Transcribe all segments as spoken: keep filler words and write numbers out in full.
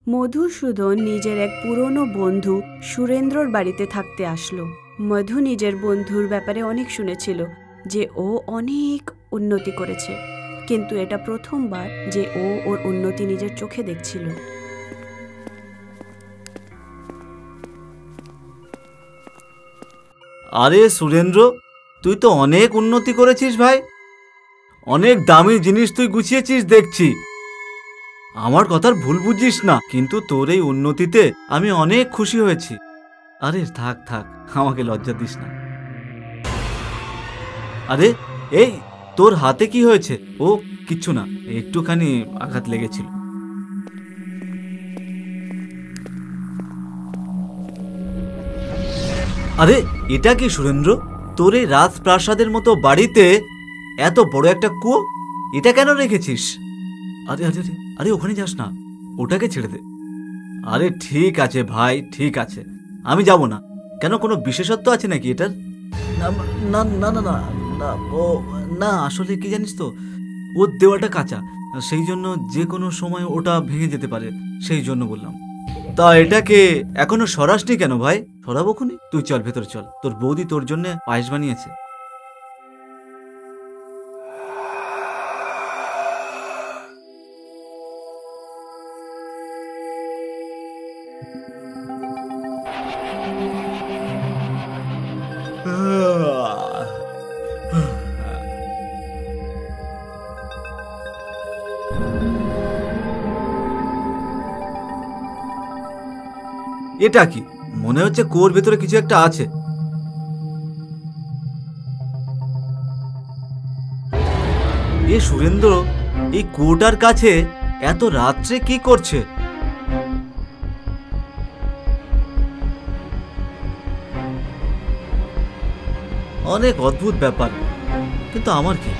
মধুসূদন নিজের এক পুরনো বন্ধু সুরেন্দ্রর বাড়িতে থাকতে আসলো। মধু নিজের বন্ধুর ব্যাপারে অনেক শুনেছিল যে ও অনেক উন্নতি করেছে, কিন্তু এটা প্রথমবার যে ও ওর উন্নতি নিজের চোখে দেখছিল। আরে সুরেন্দ্র, তুই তো অনেক উন্নতি করেছিস ভাই। অনেক দামি জিনিস তুই গুছিয়েছিস দেখছি। আমার কথার ভুল বুঝিস না, কিন্তু তোর এই উন্নতিতে আমি অনেক খুশি হয়েছি। আরে থাক থাক, আমাকে লজ্জা দিস না। আরে এই তোর হাতে কি হয়েছে? ও কিচ্ছু না, একটুখানি আঘাত লেগেছিল। আরে এটা কি সুরেন্দ্র? তোর এই রাজপ্রাসাদের মতো বাড়িতে এত বড় একটা কুয়ো, এটা কেন রেখেছিস? আরে আরে আরে আরে ওখানে যাস না, ওটাকে ছেড়ে দে। আরে ঠিক আছে ভাই, ঠিক আছে, আমি যাব না। কেন, কোনো বিশেষত্ব আছে নাকি এটার? না না না না না না ও না, আসলে কি জানিস তো, ওর দেওয়ালটা কাঁচা, সেই জন্য যে কোনো সময় ওটা ভেঙে যেতে পারে, সেই জন্য বললাম। তা এটাকে এখনো সরাসনি কেন ভাই? সরাবো খুনি, তুই চল ভেতরে চল, তোর বৌদি তোর জন্য পায়েস বানিয়েছে। এটা কি? মনে হচ্ছে কুয়োর ভেতরে কিছু একটা আছে। এ সুরেন্দ্র, এই কুয়োটার কাছে এত রাত্রে কি করছে? অনেক অদ্ভুত ব্যাপার, কিন্তু আমার কি?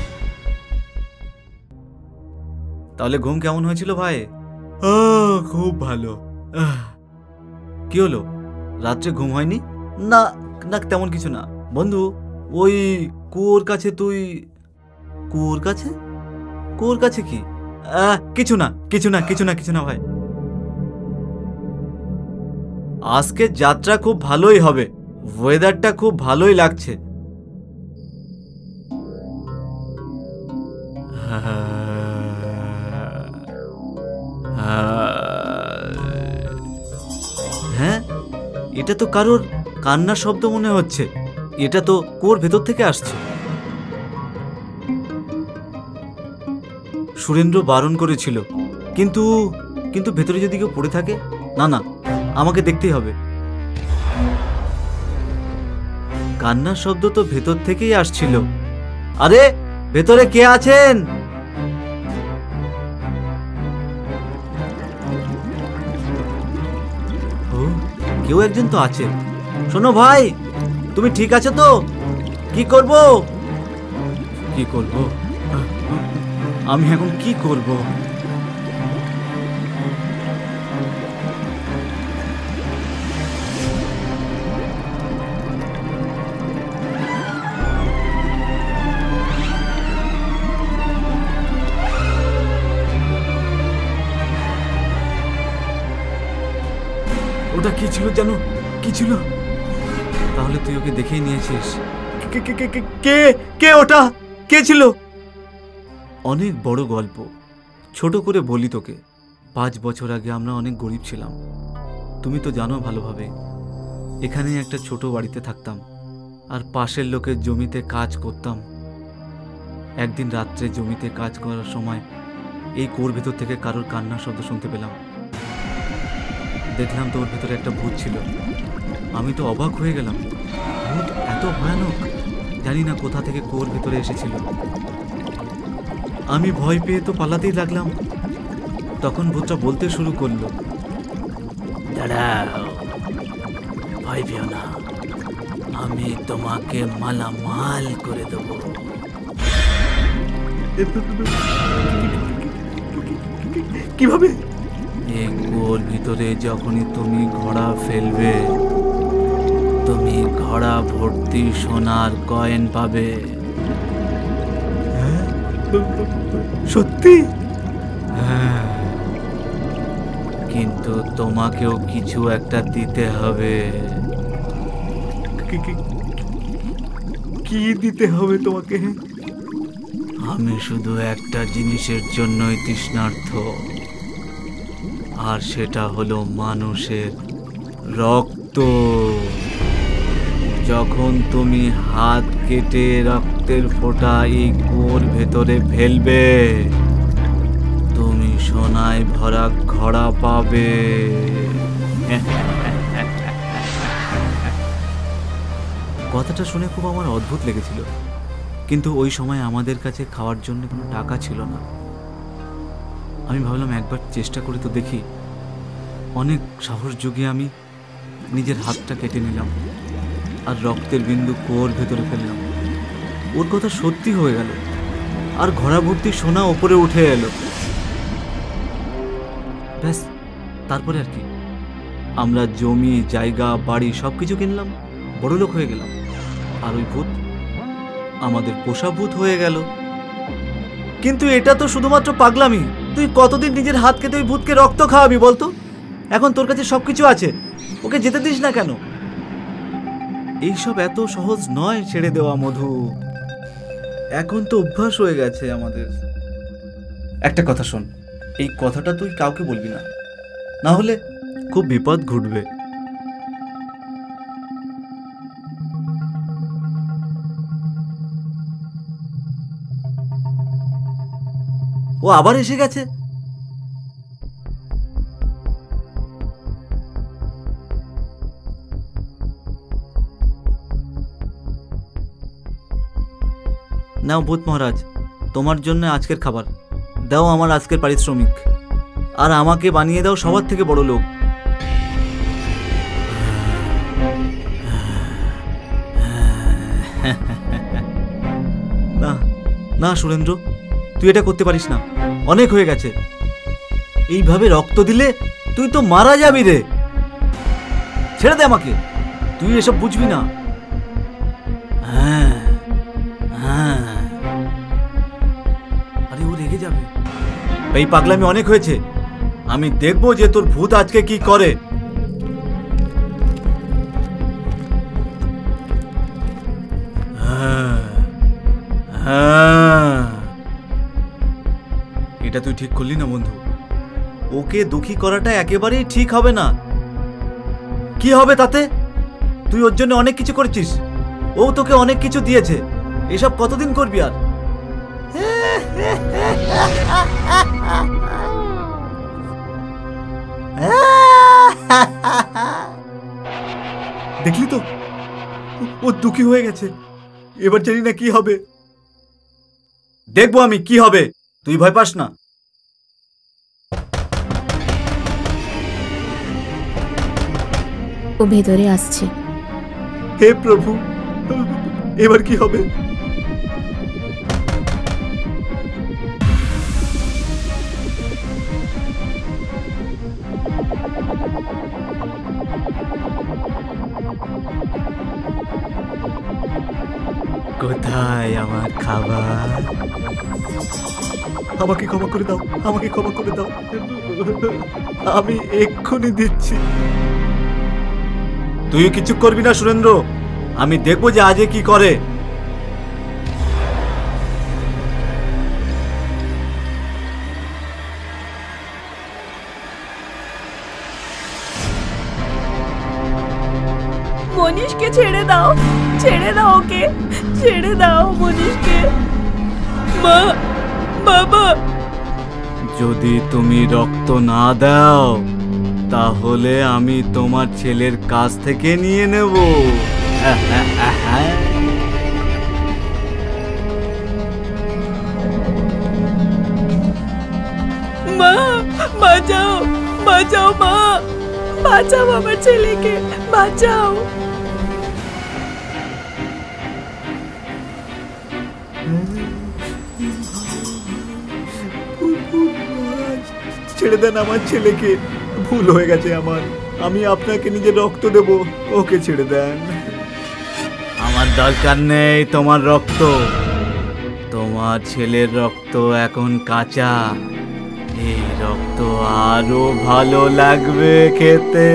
তাহলে ঘুম কেমন হয়েছিল ভাই? খুব ভালো। কি হলো, রাত্রে ঘুম হয়নি? না না, তেমন কিছু না বন্ধু। ওই কুয়োর কাছে তুই কুয়োর কাছে কুয়োর কাছে কি? কিছু না কিছু না কিছু না কিছু না ভাই। আজকে যাত্রা খুব ভালোই হবে, ওয়েদারটা খুব ভালোই লাগছে। হ্যাঁ, এটা তো কারোর কান্নার শব্দ মনে হচ্ছে। এটা তো কুয়োর ভেতর থেকে আসছে। সুরেন্দ্র বারণ করেছিল, কিন্তু কিন্তু ভেতরে যদি কেউ পড়ে থাকে? না না, আমাকে দেখতেই হবে। কান্নার শব্দ তো ভেতর থেকেই আসছিল। আরে ভেতরে কে আছেন? ও, কেউ একজন তো আছে। শোনো ভাই, তুমি ঠিক আছো তো? কি করব কি করব আমি এখন কি করব? ওটা কি ছিল জানো? কি ছিল? তাহলে তুই ওকে দেখেই নিয়েছিস। কে কে ওটা? কে ছিল? অনেক বড় গল্প, ছোট করে বলি তোকে। পাঁচ বছর আগে আমরা অনেক গরিব ছিলাম, তুমি তো জানো ভালোভাবে। এখানে একটা ছোট বাড়িতে থাকতাম, আর পাশের লোকের জমিতে কাজ করতাম। একদিন রাত্রে জমিতে কাজ করার সময় এই কুয়োর ভেতর থেকে কারোর কান্নার শব্দ শুনতে পেলাম। দেখলাম তো ওর ভেতরে একটা ভূত ছিল। আমি তো অবাক হয়ে গেলাম, ভূত এত ভয়ানক, জানি না কোথা থেকে কুয়োর ভেতরে এসেছিল। আমি ভয় পেয়ে তো পালাতেই লাগলাম। তখন ভূতটা বলতে শুরু করলো, দাঁড়াও, ভয় পেও না, আমি তোমাকে মালামাল করে দেব। কিভাবে? এই কুয়োর ভিতরে যখনই তুমি ঘোড়া ফেলবে, তুমি ঘোড়া ভর্তি সোনার কয়েন পাবে। সত্যি? হ্যাঁ, কিন্তু তোমাকেও কিছু একটা দিতে হবে। কি দিতে হবে তোমাকে? আমি শুধু একটা জিনিসের জন্যই তৃষ্ণার্থ, আর সেটা হলো মানুষের রক্ত। যখন তুমি হাত কেটে রক্তের ফোঁটা এই কুয়োর ভেতরে ফেলবে, তুমি সোনায় ভরা ঘড়া পাবে। কথাটা শুনে খুব আমার অদ্ভুত লেগেছিল, কিন্তু ওই সময় আমাদের কাছে খাওয়ার জন্য কোনো টাকা ছিল না। আমি ভাবলাম একবার চেষ্টা করে তো দেখি। অনেক সাহস জুগিয়ে আমি নিজের হাতটা কেটে নিলাম আর রক্তের বিন্দু কুয়োর ভেতরে ফেললাম। ওর কথা সত্যি হয়ে গেল, আর ঘোড়া ভর্তি সোনা ওপরে উঠে এলো। ব্যাস, তারপরে আর কি, আমরা জমি জায়গা বাড়ি সবকিছু কিনলাম, বড়লোক হয়ে গেলাম। আর ওই ভূত আমাদের পোষা ভূত হয়ে গেল। কিন্তু এটা তো শুধুমাত্র পাগলামি। তুই কতদিন নিজের হাত কেটে ওই ভূতকে রক্ত খাওয়াবি বলতো? এখন তোর কাছে সবকিছু আছে, ওকে যেতে দিস না কেন? এইসব এত সহজ নয় ছেড়ে দেওয়া মধু। এখন তো অভ্যাস হয়ে গেছে আমাদের। একটা কথা শোন, এই কথাটা তুই কাউকে বলবি না, না হলে খুব বিপদ ঘটবে। ও আবার এসে গেছে। নাও ভূত মহারাজ, তোমার জন্য আজকের খাবার। দাও আমার আজকের পারিশ্রমিক, আর আমাকে বানিয়ে দাও সবার থেকে বড় লোক। না না সুরেন্দ্র, তুই এটা করতে পারিস না, অনেক হয়ে গেছে। এইভাবে রক্ত দিলে তুই তো মারা যাবি রে। ছেড়ে দে আমাকে, তুই এসব বুঝবি না। হ্যাঁ হ্যাঁ, আরে ও রেগে যাবে। এই পাগলামি অনেক হয়েছে, আমি দেখবো যে তোর ভূত আজকে কি করে। হ্যাঁ হ্যাঁ, এটা তুই ঠিক করলি না বন্ধু। ওকে দুঃখী করাটা একেবারেই ঠিক হবে না। কি হবে তাতে? তুই ওর জন্য অনেক কিছু করেছিস, ও তোকে অনেক কিছু দিয়েছে। এসব কতদিন করবি আর? দেখলি তো, ও দুঃখী হয়ে গেছে। এবার জানি না কি হবে। দেখবো আমি কি হবে, তুই ভয় পাস না। ও ভেতরে আসছে। হে প্রভু, এবার কি হবে? কোথায় আমার খাবার? আমাকে ক্ষমা করে দাও, আমাকে ক্ষমা করে দাও, আমি এক্ষুনি দিচ্ছি। তুই কিছু করবি না সুরেন্দ্র, আমি দেখবো যে আজে কি করে। মনীষকে ছেড়ে দাও, ছেড়ে দাও ওকে, ছেড়ে দাও মনীষকে। মা, বাবা, যদি তুমি রক্ত না দাও তাহলে আমি তোমার ছেলের কাছ থেকে নিয়ে নেব। মা, বাঁচাও, বাঁচাও মা, বাঁচাও আমার ছেলেকে, বাঁচাও। ছেড়ে দেন আমার ছেলেকে, ভুল হয়ে গেছে আমার। আমি আপনাকে নিজের রক্ত দেব, ওকে ছেড়ে দেন। আমার দরকার নেই তোমার রক্ত, তোমার ছেলের রক্ত এখন কাঁচা। এই রক্ত আরো ভালো লাগবে খেতে।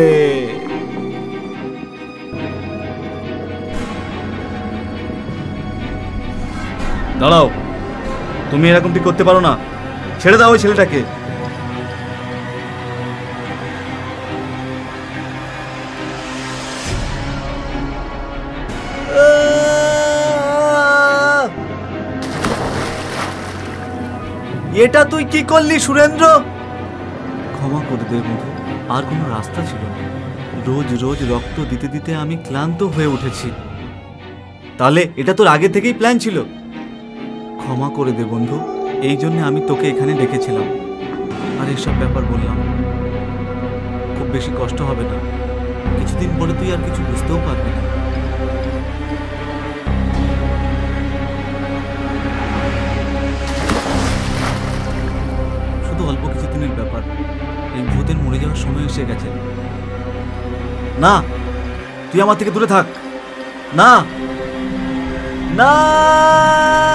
দাঁড়াও, তুমি এরকমটি করতে পারো না। ছেড়ে দাও ওই ছেলেটাকে। এটা তুই কি করলি সুরেন্দ্র? ক্ষমা করে দে বন্ধু, আর কোনো রাস্তা ছিল না। রোজ রোজ রক্ত দিতে দিতে আমি ক্লান্ত হয়ে উঠেছি। তাহলে এটা তোর আগে থেকেই প্ল্যান ছিল? ক্ষমা করে দে বন্ধু, এই জন্য আমি তোকে এখানে ডেকেছিলাম আর এসব ব্যাপার বললাম। খুব বেশি কষ্ট হবে না, কিছুদিন পরে তুই আর কিছু বুঝতেও পারবি না। শুধু অল্প কিছুদিনের ব্যাপার, এই ভূতের মরে যাওয়ার সময় এসে গেছে। না, তুই আমার থেকে দূরে থাক। না না।